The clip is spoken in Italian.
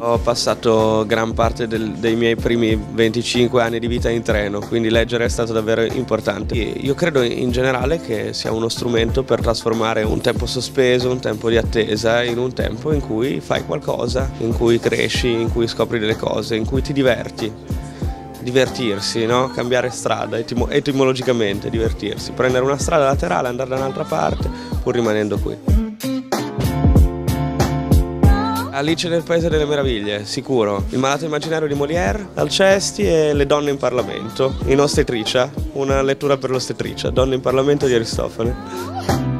Ho passato gran parte dei miei primi 25 anni di vita in treno, quindi leggere è stato davvero importante. Io credo in generale che sia uno strumento per trasformare un tempo sospeso, un tempo di attesa, in un tempo in cui fai qualcosa, in cui cresci, in cui scopri delle cose, in cui ti diverti. Divertirsi, no? Cambiare strada, etimologicamente divertirsi, prendere una strada laterale, andare da un'altra parte, pur rimanendo qui. Alice nel Paese delle Meraviglie, sicuro. Il malato immaginario di Molière, Alcesti e Le donne in Parlamento, in ostetricia, una lettura per l'ostetricia, Donne in Parlamento di Aristofane.